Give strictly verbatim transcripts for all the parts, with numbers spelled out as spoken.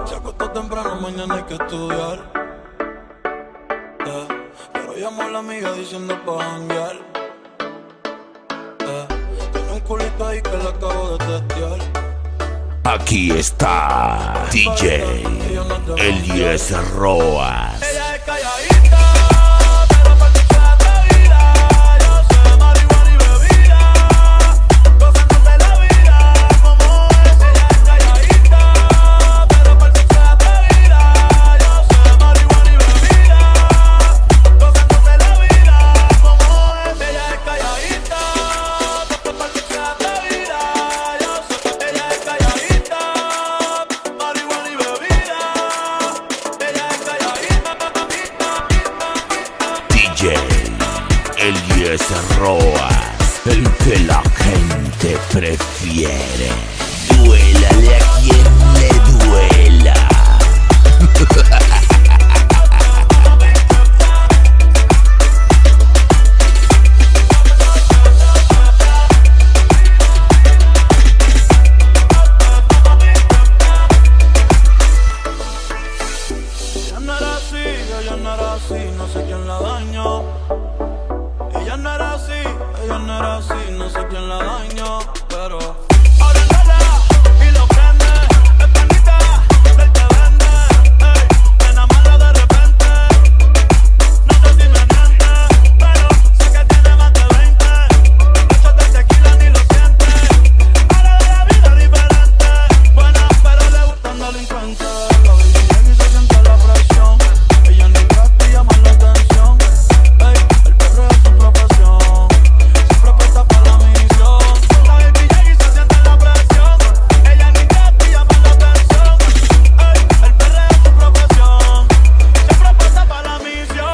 Se acostó temprano, mañana hay que estudiar. Yeah. Pero llamó a la amiga diciendo pa' janguear. Yeah. Tiene un culito ahí que la acabo de testear. Aquí está D J Elías Roas. Ella es calladita, pero parece que se atrevida. Yo sé marihuana y bebida, gozándose la vida como es. Ella es calladita, pero parece que se atrevida. Yo sé marihuana y bebida, gozándose la vida como es. Ella es calladita, pero parece que se atrevida. Yo sé, ella es calladita, marihuana y bebida. Ella es calladita. D J Elías Roas, el que la gente prefiere. Duélale a quien le duela. Ella no era así, ella no era así, no sé quién la dañó. Ella no era así, ella no era así, no sé quién la dañó. Pero ahora enrola y lo prende. Es panita del que vende. Ey, me enamoro de repente. No sé si me miente, pero sé que tiene más de veinte. Muchos del tequila ni lo siente. Ahora de la vida diferente. Buena, pero le gustan delincuentes. La baby llega y se siente la presión. Ella ni trata y llama la atención. Ey, el perro es su profesión. Siempre presta para la misión. La baby llega y se siente la presión. Ella ni trata y llama la atención. Ey, el perro es su profesión. Siempre presta para la misión.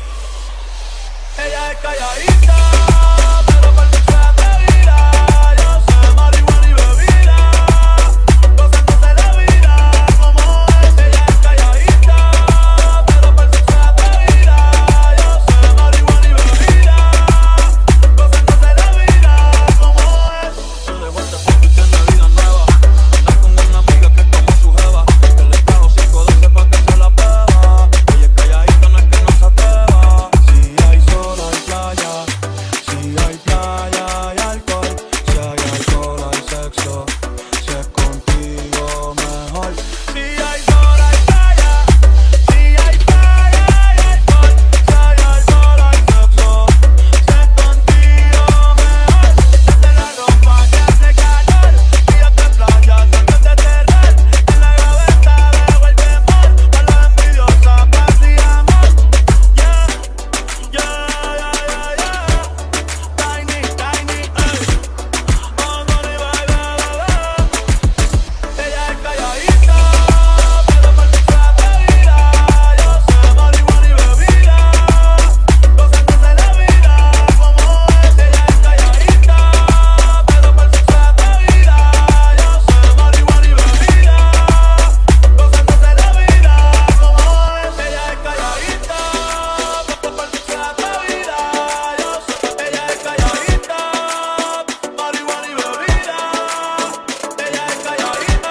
Ella es calladita, pero parece que se atrevida. Yo sé marihuana y bebida, gozándose la vida como es. Ella es calladita, pero parece que se atrevida. Yo sé marihuana y bebida, gozándose la vida como es. Se dejó este punto y tiene vida nueva. Anda con una amiga que es como su jeva, que le trajo cinco doce pa' que se la beba. Ella es calladita, no es que no se atreva. Si hay sol, hay playa. Si hay playa, hay alcohol. Si hay alcohol, hay sexo. Si es contigo, mejor. Si hay sol, hay playa. Si hay playa, hay alcohol. Si hay alcohol, hay sexo. Si es contigo, mejor. Desde la ropa que hace calor. Días de playa, noches de terror. En la gaveta dejo el temor. A la envidiosa, paz y amor. Yeah, yeah, yeah, yeah, yeah. Tiny, tiny, ey. Oh, money, baby, baby. Ella es calladita, pero parece que se atrevida. Yo sé marihuana y bebida, gozándose la vida como es. Ella es calladita, pero parece que se atrevida. Yo sé marihuana y bebida, gozándose la vida como es. Ella es calladita, pero parece que se atrevida. Yo sé, ella es calladita, marihuana y bebida. Ella es calladita.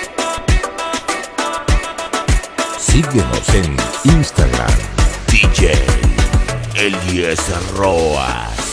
Síguenos en Instagram, D J Elías Roas.